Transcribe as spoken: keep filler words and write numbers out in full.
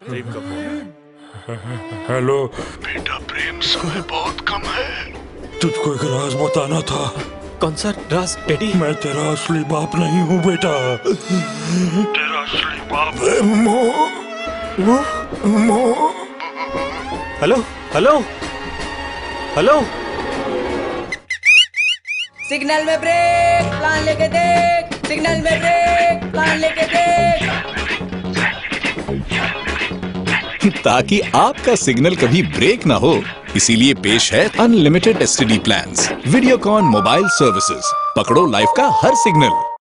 प्रेम का phone. Hello बेटा प्रेम, समय बहुत कम है। तुझको एक राज बताना था। कौन सा राज डैडी? मैं तेरा असली बाप नहीं हूँ बेटा। तेरा असली बाप है मो वो मो हेलो हेलो हेलो। सिग्नल में ब्रेक, प्लान लेके देख। सिग्नल में ब्रेक, प्लान लेके देख। ताकि आपका सिग्नल कभी ब्रेक ना हो, इसीलिए पेश है unlimited STD plans. Videocon mobile services. पकड़ो लाइफ का हर सिग्नल।